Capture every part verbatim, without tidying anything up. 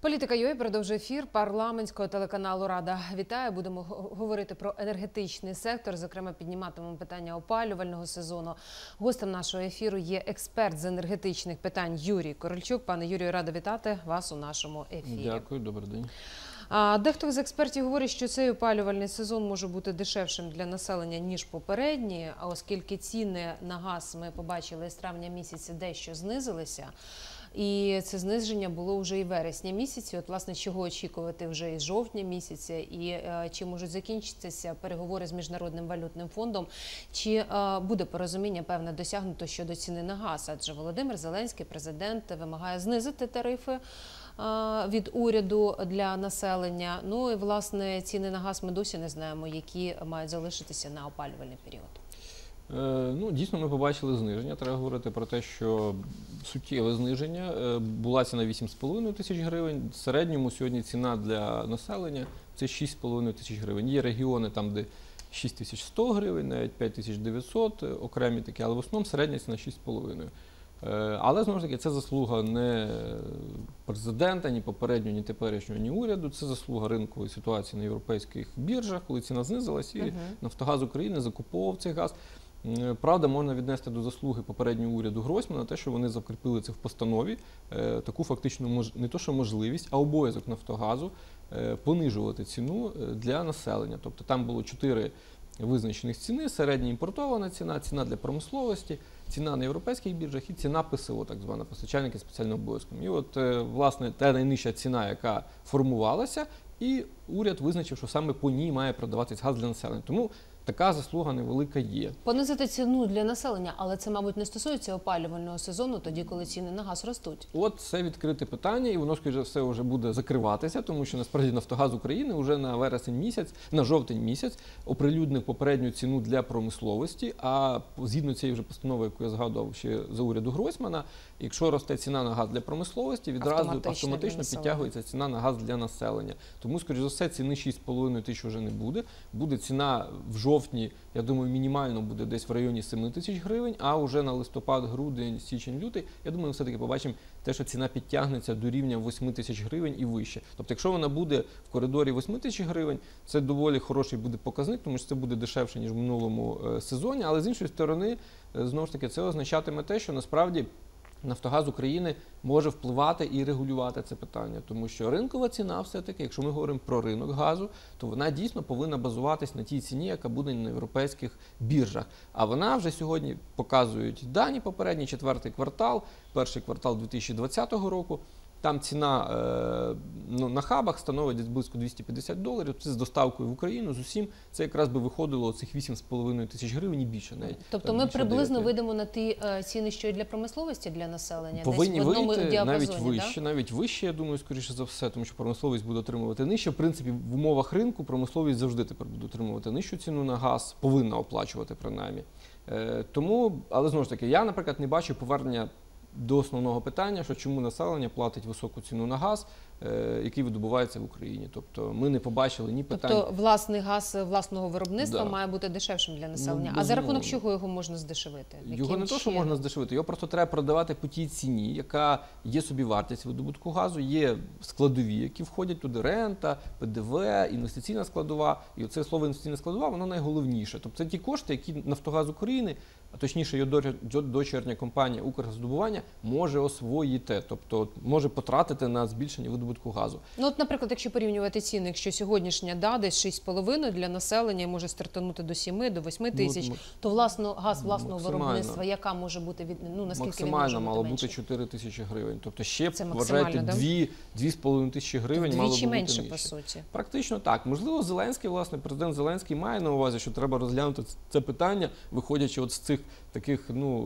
Політика.ua продовжує ефір парламентського телеканалу «Рада». Вітаю, будемо говорити про енергетичний сектор, зокрема підніматимемо питання опалювального сезону. Гостем нашого ефіру є експерт з енергетичних питань Юрій Корольчук. Пане Юрію, рада вітати вас у нашому ефірі. Дякую, добрий день. А дехто з експертів говорить, що цей опалювальний сезон може бути дешевшим для населення, ніж попередній, а оскільки ціни на газ, ми побачили, з травня місяця дещо знизилися. І це зниження було вже і вересня місяці. От, власне, чого очікувати вже із жовтня місяця, і е, чи можуть закінчитися переговори з Міжнародним валютним фондом, чи е, буде порозуміння певне досягнуто щодо ціни на газ, адже Володимир Зеленський, президент, вимагає знизити тарифи е, від уряду для населення. Ну і, власне, ціни на газ ми досі не знаємо, які мають залишитися на опалювальний період. Ну, дійсно, ми побачили зниження. Треба говорити про те, що суттєве зниження. Була ціна вісім з половиною тисяч гривень. В середньому сьогодні ціна для населення – це шість з половиною тисяч гривень. Є регіони там, де шість тисяч сто гривень, навіть п'ять тисяч дев'ятсот, окремі такі, але в основному середня ціна шість з половиною. Але, знову ж таки, це заслуга не президента, ні попереднього, ні теперішнього, ні уряду. Це заслуга ринкової ситуації на європейських біржах, коли ціна знизилась, і uh-huh. Нафтогаз України закуповував цей газ. Правда, можна віднести до заслуги попереднього уряду Гройсмана те, що вони закріпили це в постанові, таку фактично не то, що можливість, а обов'язок Нафтогазу понижувати ціну для населення. Тобто там було чотири визначених ціни: середня імпортована ціна, ціна для промисловості, ціна на європейських біржах і ціна ПСО, так звана постачальники спеціальним обов'язком. І от, власне, та найнижча ціна, яка формувалася, і уряд визначив, що саме по ній має продаватись газ для населення. Тому така заслуга невелика є. Понизити ціну для населення, але це, мабуть, не стосується опалювального сезону, тоді, коли ціни на газ ростуть. От це відкрите питання, і воно, скоріше все, вже буде закриватися, тому що, насправді, Нафтогаз України вже на вересень місяць, на жовтень місяць оприлюднив попередню ціну для промисловості, а згідно цієї вже постанови, яку я згадував ще за уряду Гройсмана, якщо росте ціна на газ для промисловості, відразу автоматично, автоматично підтягується ціна на газ для населення. Тому, скоріше за все, ціни шість з половиною тисяч вже не буде. Буде ціна в жовтні, я думаю, мінімально буде десь в районі семи тисяч гривень, а вже на листопад, грудень, січень, лютий, я думаю, ми все-таки побачимо те, що ціна підтягнеться до рівня восьми тисяч гривень і вище. Тобто, якщо вона буде в коридорі восьми тисяч гривень, це доволі хороший буде показник, тому що це буде дешевше, ніж в минулому сезоні, але з іншої сторони, знову ж таки, це означатиме те, що насправді Нафтогаз України може впливати і регулювати це питання, тому що ринкова ціна все-таки, якщо ми говоримо про ринок газу, то вона дійсно повинна базуватись на тій ціні, яка буде на європейських біржах. А вона вже сьогодні показують дані попередній, четвертий квартал, перший квартал дві тисячі двадцятого року. Там ціна е, ну, на хабах становить десь близько двісті п'ятдесят доларів, це з доставкою в Україну, з усім, це якраз би виходило цих вісім з половиною тисяч гривень і більше навіть. Тобто ми приблизно вийдемо на ті е, ціни, що і для промисловості, для населення? Повинні десь в одному вийти діапазоні, навіть вище, да? навіть вище, я думаю, скоріше за все, тому що промисловість буде отримувати нижче. В принципі, в умовах ринку промисловість завжди тепер буде отримувати нижчу ціну на газ, повинна оплачувати принаймні. Е, тому, але знову ж таки, я, наприклад, не бачу повернення до основного питання, що чому населення платить високу ціну на газ, е, який видобувається в Україні. Тобто ми не побачили ні питань. Тобто власний газ власного виробництва да. має бути дешевшим для населення. Ну, а за рахунок чого його можна здешевити? Його Яким не то, що чином? можна здешевити, його просто треба продавати по тій ціні, яка є собівартість видобутку газу, є складові, які входять туди: рента, ПДВ, інвестиційна складова. І оце слово інвестиційна складова, воно найголовніше. Тобто це ті кошти, які Нафтогаз України, а точніше його дочірня компанія «Укргазвидобування» може освоїти, тобто може потратити на збільшення видобутку газу. Ну от, наприклад, якщо порівнювати ціни, якщо сьогоднішня да, десь шість з половиною для населення може стартанути до сіми, до восьми тисяч, ну, то власно, газ власного виробництва, яка може бути, від, ну наскільки максимально він може мало бути менше? бути чотири тисячі гривень. Тобто ще, це вважайте, да? дві з половиною тисячі гривень Вдвічі мало би бути менше, нижче. По суті. Практично так. Можливо, Зеленський, власне, президент Зеленський має на увазі, що треба розглянути це питання, виходячи от з цих таких, ну,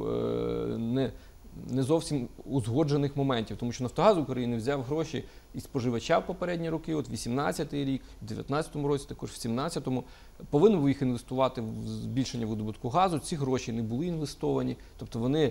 не, не зовсім узгоджених моментів. Тому що Нафтогаз України взяв гроші із споживача в попередні роки, от вісімнадцятий рік, в дев'ятнадцятому році, також в сімнадцятому. Повинен був їх інвестувати в збільшення видобутку газу. Ці гроші не були інвестовані. Тобто вони...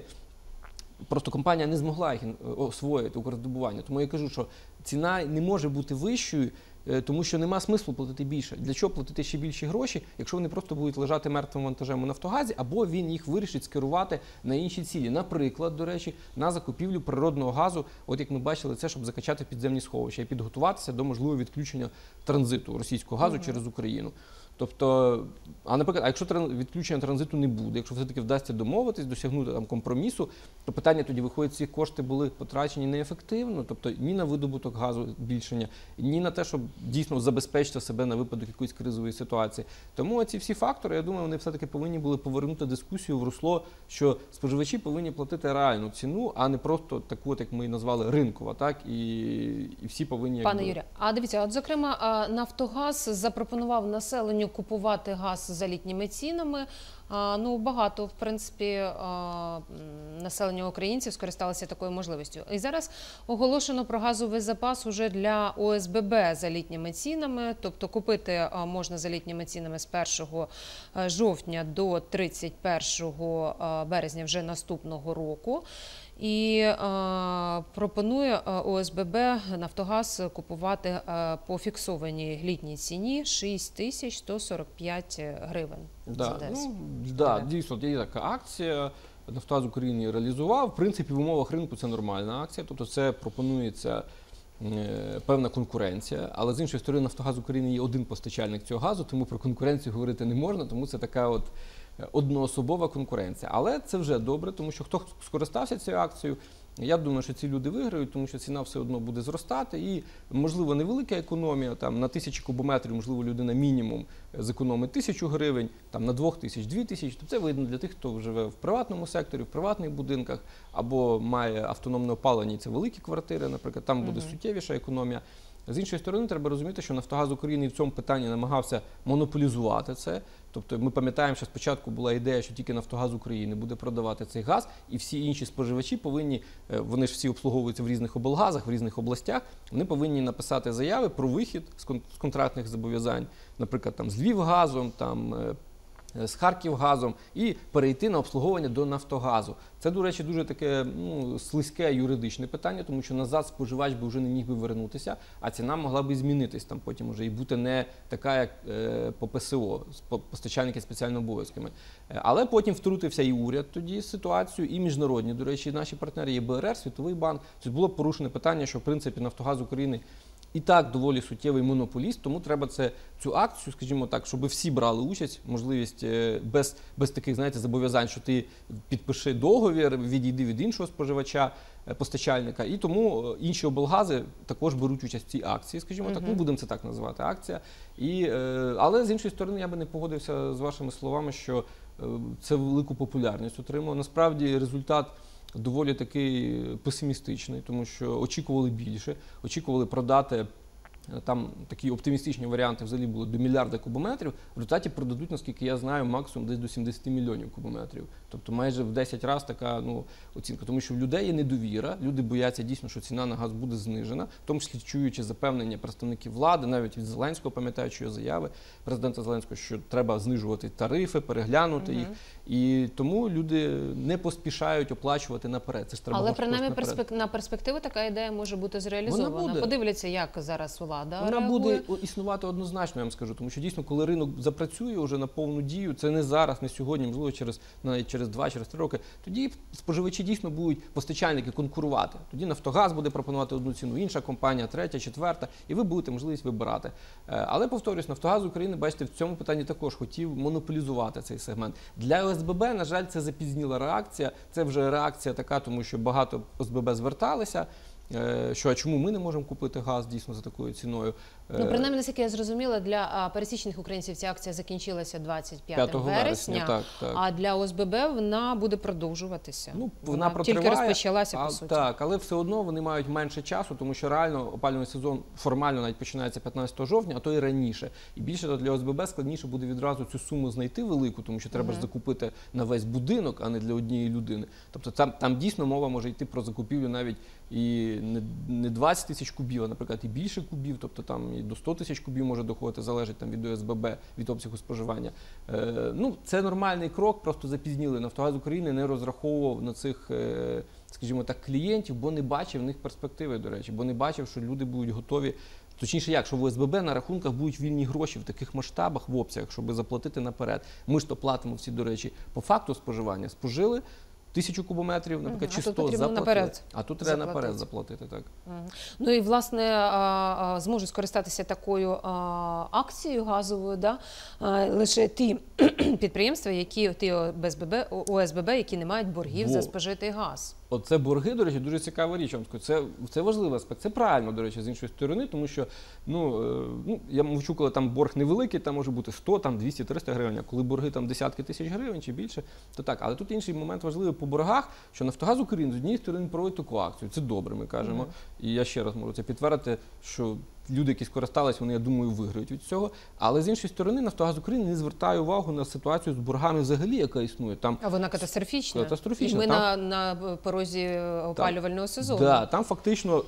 Просто компанія не змогла їх освоїти, Укргазвидобування. Тому я кажу, що ціна не може бути вищою, тому що нема смислу платити більше. Для чого платити ще більші гроші, якщо вони просто будуть лежати мертвим вантажем у Нафтогазі, або він їх вирішить скерувати на інші цілі. Наприклад, до речі, на закупівлю природного газу, от як ми бачили, це щоб закачати підземні сховища і підготуватися до можливого відключення транзиту російського газу mm-hmm. через Україну. Тобто, а наприклад, а якщо відключення транзиту не буде, якщо все-таки вдасться домовитись, досягнути там компромісу, то питання тоді виходить, ці кошти були потрачені неефективно, тобто ні на видобуток газу збільшення, ні на те, щоб дійсно забезпечити себе на випадок якоїсь кризової ситуації. Тому ці всі фактори, я думаю, вони все-таки повинні були повернути дискусію в русло, що споживачі повинні платити реальну ціну, а не просто таку, от, як ми її назвали, ринкова, так, і, і всі повинні... Пане Юрію, а дивіться, от зокрема, Нафтогаз запропонував населенню купувати газ за літніми цінами. Ну, багато, в принципі, населення українців скористалося такою можливістю. І зараз оголошено про газовий запас уже для О С Б Б за літніми цінами. Тобто купити можна за літніми цінами з першого жовтня до тридцять першого березня вже наступного року. І е, пропонує О С Б Б Нафтогаз купувати е, по фіксованій літній ціні шість тисяч сто сорок п'ять гривень. Да, ну, да, дійсно, є така акція. Нафтогаз України реалізував. В принципі, в умовах ринку це нормальна акція. Тобто це пропонується е, певна конкуренція. Але з іншої сторони, Нафтогаз України є один постачальник цього газу, тому про конкуренцію говорити не можна, тому це така от одноособова конкуренція. Але це вже добре, тому що хто скористався цією акцією, я думаю, що ці люди виграють, тому що ціна все одно буде зростати і, можливо, невелика економія, там на тисячі кубометрів, можливо, людина мінімум зекономить тисячу гривень, там на двох тисяч, дві тисячі. Тобто це видно для тих, хто живе в приватному секторі, в приватних будинках, або має автономне опалення, і це великі квартири, наприклад, там буде угу. суттєвіша економія. З іншої сторони, треба розуміти, що Нафтогаз України в цьому питанні намагався монополізувати це. Тобто ми пам'ятаємо, що спочатку була ідея, що тільки Нафтогаз України буде продавати цей газ, і всі інші споживачі повинні, вони ж всі обслуговуються в різних облгазах, в різних областях, вони повинні написати заяви про вихід з контрактних зобов'язань, наприклад, там, з Львівгазом, там, з Харківгазом, і перейти на обслуговування до Нафтогазу. Це, до речі, дуже таке ну, слизьке юридичне питання, тому що назад споживач би вже не міг би вернутися, а ціна могла б і змінитись там потім уже і бути не така, як е, по П С О, постачальники спеціальними обов'язками. Але потім втрутився і уряд тоді з ситуацією, і міжнародні, до речі, наші партнери є Б Р Р, Світовий банк. Тобто було порушене питання, що, в принципі, Нафтогаз України і так доволі суттєвий монополіст, тому треба це, цю акцію, скажімо так, щоб всі брали участь, можливість без, без таких, знаєте, зобов'язань, що ти підпиши договір, відійди від іншого споживача, постачальника, і тому інші облгази також беруть участь в цій акції, скажімо так, ну будемо це так називати, акція. І, але з іншої сторони я би не погодився з вашими словами, що це велику популярність отримав. Насправді результат доволі такий песимістичний, тому що очікували більше, очікували продати, там такі оптимістичні варіанти взагалі були до мільярда кубометрів, в результаті продадуть, наскільки я знаю, максимум десь до сімдесят мільйонів кубометрів. Тобто майже в десять разів така ну, оцінка. Тому що в людей є недовіра, люди бояться дійсно, що ціна на газ буде знижена, в тому числі чуючи запевнення представників влади, навіть від Зеленського, пам'ятаючи його заяви президента Зеленського, що треба знижувати тарифи, переглянути угу. їх. І тому люди не поспішають оплачувати наперед. Це ж треба. Але принаймні перспек... на перспективу така ідея може бути зреалізована. Подивляться, як зараз влада Вона реагує. буде існувати однозначно, я вам скажу, тому що дійсно, коли ринок запрацює вже на повну дію, це не зараз, не сьогодні, можливо, через навіть через два, через три роки, тоді споживачі дійсно будуть, постачальники, конкурувати. Тоді Нафтогаз буде пропонувати одну ціну, інша компанія, третя, четверта, і ви будете можливість вибирати. Але, повторюсь, Нафтогаз України, бачите, в цьому питанні також хотів монополізувати цей сегмент. Для О С Б Б, на жаль, це запізніла реакція, це вже реакція така, тому що багато О С Б Б зверталися, що а чому ми не можемо купити газ дійсно за такою ціною. Ну, принаймні, наскільки я зрозуміла, для пересічних українців ця акція закінчилася двадцять п'ятого вересня, так, так. А для О С Б Б вона буде продовжуватися. Ну, вона, вона тільки розпочалася, а, по суті. Так, але все одно вони мають менше часу, тому що реально опалювальний сезон формально навіть починається п'ятнадцятого жовтня, а то і раніше. І більше для О С Б Б складніше буде відразу цю суму знайти велику, тому що треба uh-huh. ж закупити на весь будинок, а не для однієї людини. Тобто там, там дійсно мова може йти про закупівлю навіть і не, не двадцять тисяч кубів, а, наприклад, і більше кубів, тобто там і до сто тисяч кубів може доходити, залежить там від О С Б Б, від обсягу споживання. Е, ну, це нормальний крок, просто запізніли. Нафтогаз України не розраховував на цих, е, скажімо так, клієнтів, бо не бачив в них перспективи, до речі, бо не бачив, що люди будуть готові точніше як, що в О С Б Б на рахунках будуть вільні гроші в таких масштабах, в обсягах, щоб заплатити наперед. Ми ж то платимо всі, до речі, по факту споживання. Спожили тисячу кубометрів, наприклад, Мгм. чи А тут сто потрібно заплатили. наперед А тут треба заплатити. наперед заплатити, так. Мгм. Ну і, власне, а, а, зможуть скористатися такою а, акцією газовою, да? а, лише ті підприємства, які, ті О С Б Б, О С Б Б, які не мають боргів Во. за спожитий газ. Оце борги, до речі, дуже цікава річ. Я вам скажу. Це, це важливий аспект. Це правильно, до речі, з іншої сторони, тому що, ну, е, ну, я мовчу, коли там борг невеликий, там може бути сто, там двісті, триста гривень, а коли борги там десятки тисяч гривень чи більше, то так. Але тут інший момент важливий по боргах, що «Нафтогаз України» з однієї сторони проводить таку акцію. Це добре, ми кажемо. Mm-hmm. І я ще раз можу це підтвердити, що люди, які скористались, вони, я думаю, виграють від цього. Але з іншої сторони, «Нафтогаз України» не звертає увагу на ситуацію з боргами взагалі, яка існує. Там А вона катастрофічна. Катастрофічна. І ми Там... на, на порозі опалювального сезону. Да, там фактично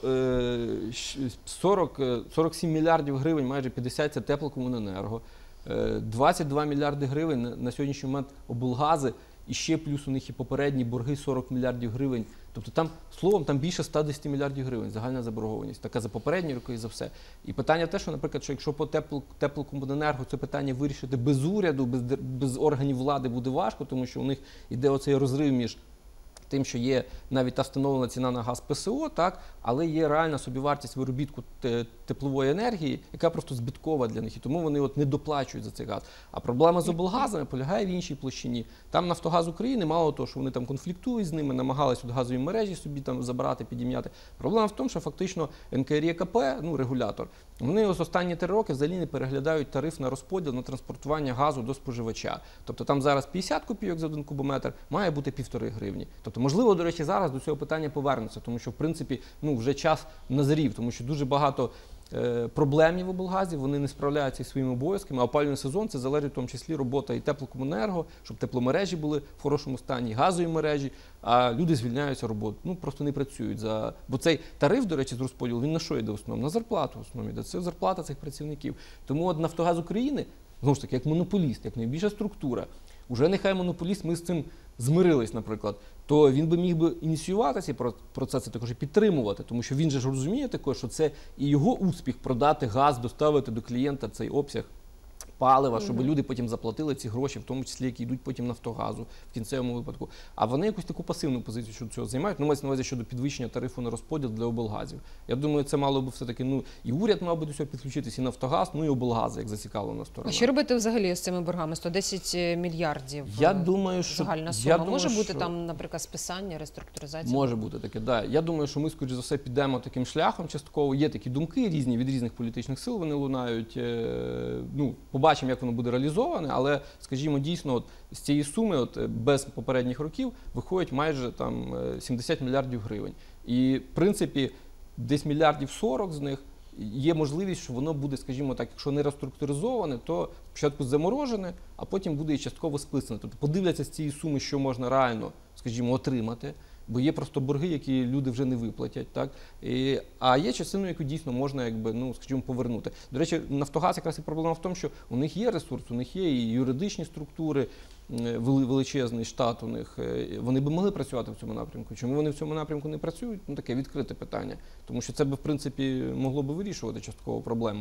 сорок, сорок сім мільярдів гривень, майже п'ятдесят – це теплокомуненерго, двадцять два мільярди гривень на сьогоднішній момент облгази, і ще плюс у них і попередні борги сорок мільярдів гривень. Тобто там, словом, там більше ста десяти мільярдів гривень, загальна заборгованість. Така за попередні роки і за все. І питання те, що, наприклад, що якщо по тепло, теплокомуненерго це питання вирішити без уряду, без, без органів влади буде важко, тому що у них йде оцей розрив між тим, що є навіть та встановлена ціна на газ П С О, так, але є реальна собівартість виробітку теплової енергії, яка просто збиткова для них, і тому вони от не доплачують за цей газ. А проблема з облгазами полягає в іншій площині. Там «Нафтогаз України», мало того, що вони там конфліктують з ними, намагались от газові мережі собі там забрати, підім'яти. Проблема в тому, що фактично Н К Р Е К П, ну, регулятор, вони ось останні три роки взагалі не переглядають тариф на розподіл, на транспортування газу до споживача. Тобто там зараз п'ятдесят копійок за один кубометр, має бути півтори гривні. Тобто, можливо, до речі, зараз до цього питання повернуться, тому що, в принципі, ну, вже час назрів, тому що дуже багато е, проблем є в облгазі, вони не справляються зі своїми обов'язками, а опалювальний сезон – це залежить в тому числі робота і теплокомуненерго, щоб тепломережі були в хорошому стані, і газові мережі, а люди звільняються роботу, ну, просто не працюють. За... Бо цей тариф, до речі, з розподілу, він на що йде в основному? На зарплату в основному йде. Це зарплата цих працівників. Тому от «Нафтогаз України», знову ж таки, як монополіст, як найбільша структура, уже нехай монополіст, ми з цим змирились, наприклад, то він би міг би ініціювати ці процеси, також і підтримувати, тому що він же ж розуміє також, що це і його успіх продати газ, доставити до клієнта цей обсяг палива, щоб mm-hmm. люди потім заплатили ці гроші, в тому числі, які йдуть потім «Нафтогазу» в кінцевому випадку. А вони якусь таку пасивну позицію щодо цього займають, ну, мається на увазі щодо підвищення тарифу на розподіл для облгазів. Я думаю, це мало би все-таки, ну, і уряд мав би до цього підключитися, і «Нафтогаз», ну, і облгази, як зацікавлена сторона. А що робити взагалі з цими боргами? сто десять мільярдів я думаю, що, загальна сума. я думаю, може бути що... там, наприклад, списання, реструктуризація? Може бути таке, да. Я думаю, що ми, скоріш за все, підемо таким шляхом частково. Є такі думки різні, від різних політичних сил вони лунають. Е, ну, побачимо, як воно буде реалізоване, але, скажімо, дійсно, от, з цієї суми, от, без попередніх років, виходить майже там сімдесят мільярдів гривень. І, в принципі, десь мільярдів сорок з них є можливість, що воно буде, скажімо так, якщо не реструктуризоване, то спочатку заморожене, а потім буде і частково списане. Тобто подивляться з цієї суми, що можна реально, скажімо, отримати, бо є просто борги, які люди вже не виплатять, так? І, а є частину, яку дійсно можна, якби, ну, скажімо, повернути. До речі, «Нафтогаз» якраз і проблема в тому, що у них є ресурс, у них є і юридичні структури, величезний штат у них, вони би могли працювати в цьому напрямку. Чому вони в цьому напрямку не працюють? Ну, таке відкрите питання. Тому що це би, в принципі, могло би вирішувати частково проблему.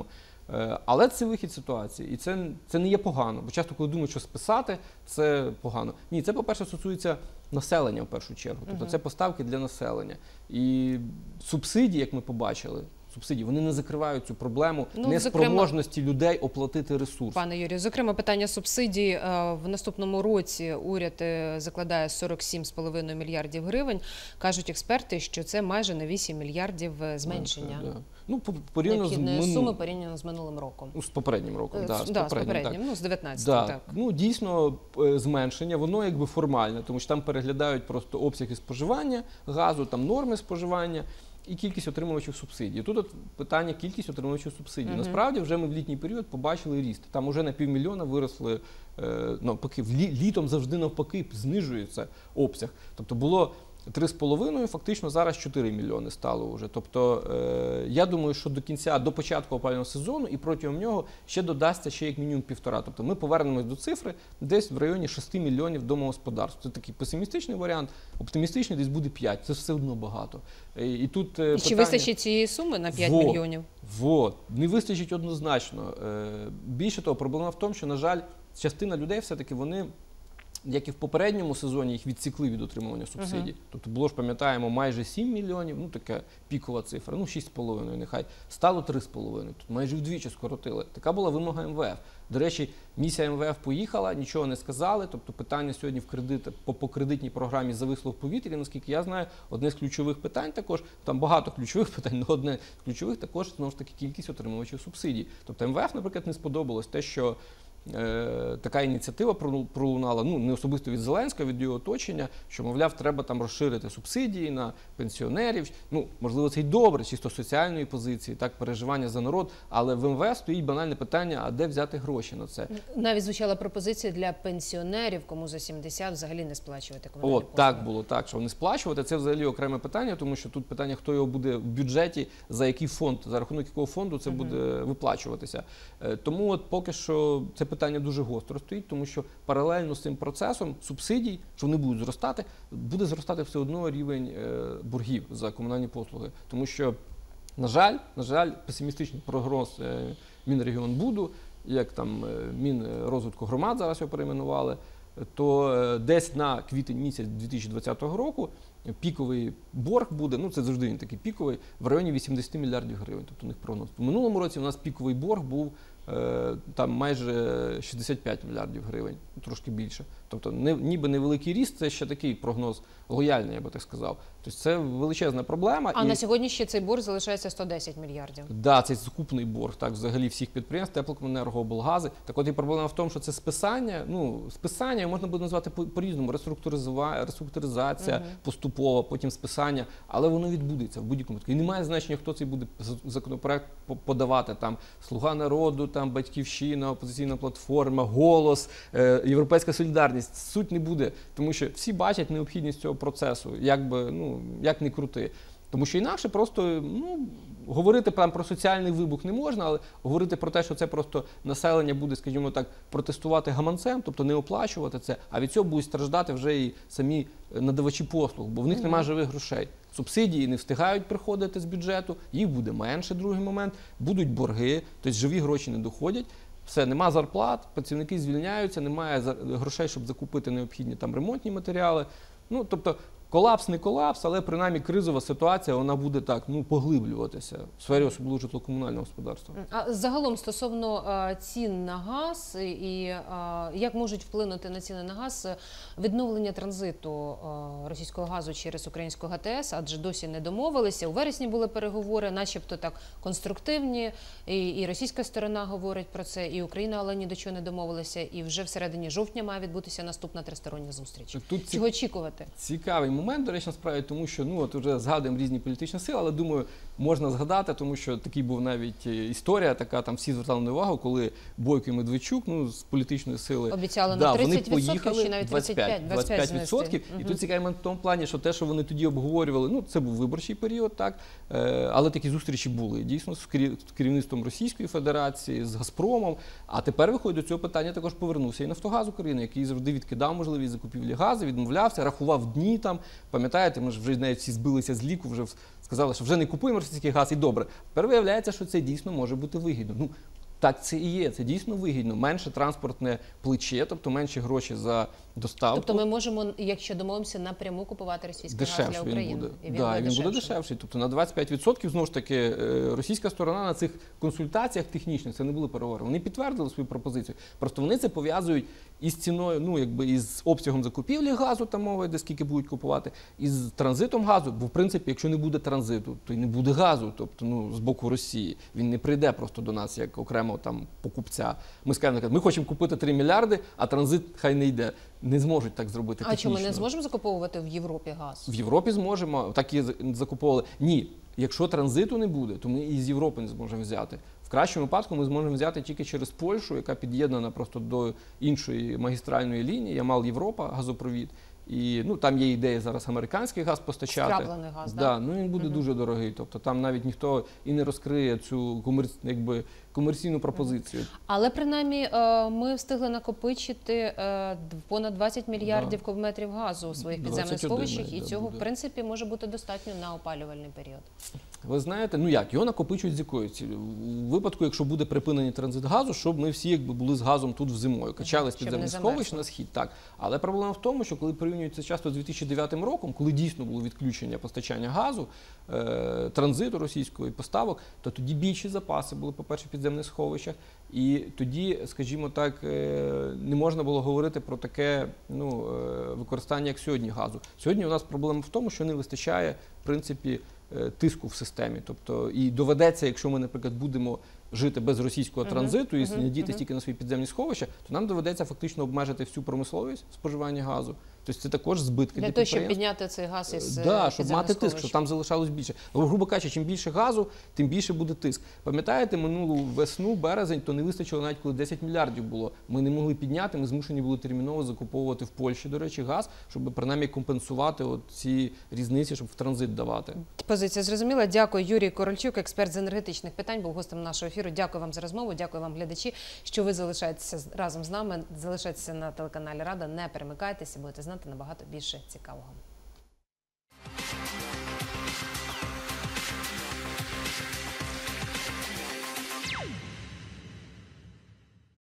Але це вихід з ситуації, і це, це не є погано. Бо часто, коли думають, що списати, це погано. Ні, це, по-перше, стосується населення, в першу чергу. Тобто це поставки для населення. І субсидії, як ми побачили, субсидії, вони не закривають цю проблему ну, неспроможності зокрема, людей оплатити ресурс. Пане Юрію, зокрема, питання субсидій. В наступному році уряд закладає сорок сім з половиною мільярдів гривень. Кажуть експерти, що це майже на вісім мільярдів зменшення. Да. Ну, порівняно з мин... суми порівняно з минулим роком. Ну, з попереднім роком, да, да, з попереднім, да, з попереднім, так. ну, з дев'ятнадцятого, да. так. Ну, дійсно, зменшення, воно якби формальне, тому що там переглядають просто обсяги споживання газу, там норми споживання і кількість отримувачів субсидій. Тут от питання кількість отримувачів субсидій. Uh-huh. Насправді, вже ми в літній період побачили ріст. Там уже на півмільйона виросли, е, навпаки, літом завжди навпаки знижується обсяг. Тобто було три з половиною, фактично зараз чотири мільйони стало вже. Тобто, е, я думаю, що до кінця, до початку опалювального сезону і протягом нього ще додасться ще як мінімум півтора. Тобто ми повернемось до цифри десь в районі шести мільйонів домогосподарств. Це такий песимістичний варіант, оптимістичний десь буде п'ять. Це все одно багато. І, і тут е, І чи питання... вистачить цієї суми на п'ять Во, мільйонів? Вот. Не вистачить однозначно. Е, більше того, проблема в тому, що, на жаль, частина людей все-таки вони, як і в попередньому сезоні, їх відсікли від отримування субсидій. Uh-huh. Тобто було ж, пам'ятаємо, майже сім мільйонів, ну така пікова цифра, ну шість з половиною нехай, стало три з половиною. Тут майже вдвічі скоротили. Така була вимога ем ве еф. До речі, місія ем ве еф поїхала, нічого не сказали, тобто питання сьогодні в кредит, по, по кредитній програмі зависло в повітрі, наскільки я знаю, одне з ключових питань також, там багато ключових питань, але одне з ключових також, знову ж таки, кількість отримувачів субсидій. Тобто ем ве еф, наприклад, не сподобалось те, що Е, така ініціатива пролунала, ну не особисто від Зеленського, від його оточення, що, мовляв, треба там розширити субсидії на пенсіонерів. Ну, можливо, це й добре, чисто соціальної позиції, так, переживання за народ, але в ем ве еф стоїть банальне питання, а де взяти гроші на це? Навіть звучала пропозиція для пенсіонерів, кому за сімдесят взагалі не сплачувати комунальні От, послуги. так було, так, що не сплачувати, це взагалі окреме питання, тому що тут питання, хто його буде в бюджеті, за який фонд, за рахунок якого фонду це буде uh-huh. виплачуватися. Тому от поки що це питання дуже гостро стоїть, тому що паралельно з цим процесом субсидій, що вони будуть зростати, буде зростати все одно рівень боргів за комунальні послуги. Тому що, на жаль, на жаль, песимістичний прогноз Мінрегіонбуду, як там Мінрозвитку громад зараз його перейменували, то десь на квітень місяць дві тисячі двадцятого року піковий борг буде, ну це завжди він такий піковий, в районі вісімдесят мільярдів гривень, тобто у них прогноз. В минулому році у нас піковий борг був е, там майже шістдесят п'ять мільярдів гривень, трошки більше. Тобто не, ніби невеликий ріст, це ще такий прогноз лояльний, я би так сказав. Тобто це величезна проблема. А і... на сьогодні ще цей борг залишається сто десять мільярдів. Так, да, це сукупний борг, так, взагалі всіх підприємств, теплокомуненерго, облгази. Так от і проблема в тому, що це списання, ну, списання можна буде назвати по-різному, реструктуризація, угу. поступова, потім списання, але воно відбудеться в будь-якому випадку. І немає значення, хто цей буде законопроект подавати, там, Слуга народу, там, Батьківщина, Опозиційна платформа, Голос, е, Європейська солідарність. Суть не буде, тому що всі бачать необхідність цього процесу, як би, ну, як не крути. Тому що інакше просто, ну, говорити там про соціальний вибух не можна, але говорити про те, що це просто населення буде, скажімо так, протестувати гаманцем, тобто не оплачувати це, а від цього будуть страждати вже і самі надавачі послуг, бо в них немає живих грошей. Субсидії не встигають приходити з бюджету, їх буде менше, другий момент, будуть борги, тобто живі гроші не доходять. Все, нема зарплат, працівники звільняються, немає грошей, щоб закупити необхідні там ремонтні матеріали. Ну, тобто, колапс не колапс, але принаймні кризова ситуація, вона буде так, ну, поглиблюватися в сфері особливо житлово-комунального господарства. А загалом стосовно а, цін на газ і а, як можуть вплинути на ціни на газ відновлення транзиту а, російського газу через українську ге те ес, адже досі не домовилися. У вересні були переговори, начебто так конструктивні, і, і російська сторона говорить про це, і Україна, але ні до чого не домовилася, і вже в середині жовтня має відбутися наступна тристороння зустріч. Тут чого очікувати? Цікавий момент, до речі, насправді, тому що, ну, от вже згадуємо різні політичні сили, але, думаю, можна згадати, тому що такий був навіть історія, така, там всі звертали на увагу, коли Бойко і Медведчук, ну, з політичної сили, обіцяли да, на тридцять відсотків, вони поїхали, чи навіть тридцять п'ять, двадцять п'ять відсотків. Угу. І тут цікавий момент в тому плані, що те, що вони тоді обговорювали, ну, це був виборчий період, так, але такі зустрічі були, дійсно, з керівництвом Російської Федерації, з Газпромом, а тепер, виходить, до цього питання також повернувся і Нафтогаз України, який завжди відкидав можливість закупівлі газу, відмовлявся, рахував дні там, пам'ятаєте, ми ж вже навіть всі збилися з ліку, вже сказали, що вже не купуємо російський газ, і добре. Тепер виявляється, що це дійсно може бути вигідно. Ну, так це і є, це дійсно вигідно. Менше транспортне плече, тобто менші гроші за доставку. Тобто ми можемо, якщо домовимося, напряму купувати російський дешевше газ для України? Він буде. І він, да, буде, він дешевший. буде дешевший. Тобто на двадцять п'ять відсотків, знову ж таки, російська сторона на цих консультаціях технічних, це не були переговори. Вони підтвердили свою пропозицію. Просто вони це пов'язують із ціною, ну, якби із обсягом закупівлі газу, там мова йде, скільки будуть купувати, із транзитом газу, бо в принципі, якщо не буде транзиту, то й не буде газу, тобто, ну, з боку Росії. Він не прийде просто до нас як окремо там покупця. Ми скажемо, ми хочемо купити три мільярди, а транзит хай не йде. Не зможуть так зробити а технічно. А чому ми не зможемо закуповувати в Європі газ? В Європі зможемо, так і закуповували. Ні, якщо транзиту не буде, то ми і з Європи не зможемо взяти. В кращому випадку ми зможемо взяти тільки через Польщу, яка під'єднана просто до іншої магістральної лінії, Ямал-Європа, газопровід. І ну, там є ідея зараз американський газ постачати. Скраплений газ, да, да? ну, він буде Мгм. дуже дорогий. Тобто там навіть ніхто і не розкриє цю комерц... якби, комерційну пропозицію. Але принаймні е, ми встигли накопичити е, понад двадцять мільярдів кубометрів газу у своїх підземних двадцять один сховищах, і навіть, цього, буде. в принципі, може бути достатньо на опалювальний період. Ви знаєте, ну як, його накопичують з якою цілею? У випадку, якщо буде припинений транзит газу, щоб ми всі якби були з газом тут зимою, качали з Щоб підземних не сховищ замерзли. на схід. Так. Але проблема в тому, що коли порівнюється часто з дві тисячі дев'ятим роком, коли дійсно було відключення постачання газу, е, транзиту російського і поставок, то тоді більші запаси були, по-перше, в підземних сховищах. І тоді, скажімо так, е, не можна було говорити про таке ну, е, використання, як сьогодні газу. Сьогодні у нас проблема в тому, що не вистачає, в принципі, е, тиску в системі. Тобто, і доведеться, якщо ми, наприклад, будемо жити без російського Мгм, транзиту і мгм, надіятися мгм. тільки на свої підземні сховища, то нам доведеться фактично обмежити всю промисловість споживання газу. Тобто це також збитки для, Для того, щоб підприємств. підняти цей газ із е, Да, щоб підземних мати тиск, сховищ. щоб там залишалось більше. Грубо кажучи, чим більше газу, тим більше буде тиск. Пам'ятаєте, минулу весну, березень, то не вистачило навіть коли десять мільярдів було. Ми не могли підняти, ми змушені були терміново закуповувати в Польщі, до речі, газ, щоб принаймні компенсувати от ці різниці, щоб в транзит давати. Позиція зрозуміла. Дякую. Юрій Корольчук, експерт з енергетичних питань, був гостем нашого ефіру. Дякую вам за розмову. Дякую вам, глядачі, що ви залишаєтеся разом з нами. Залишайтеся на телеканалі Рада. Не перемикайтеся, будете знати набагато більше цікавого.